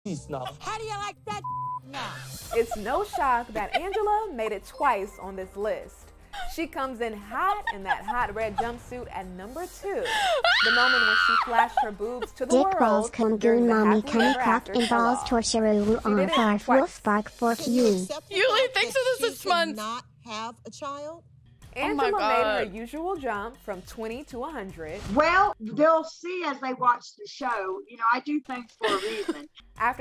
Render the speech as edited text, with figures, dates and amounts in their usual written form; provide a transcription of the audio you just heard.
How do you like that now? It's no shock that Angela made it twice on this list. She comes in hot in that hot red jumpsuit at number 2. The moment when she flashed her boobs to the Dick world. balls kungun mommy cunny cock and balls torture on farf wolf spark fork you. Yuli thinks of this She month. not have a child? Angela made her God. usual jump from 20 to 100. Well, they'll see as they watch the show. You know, I do things for a reason. After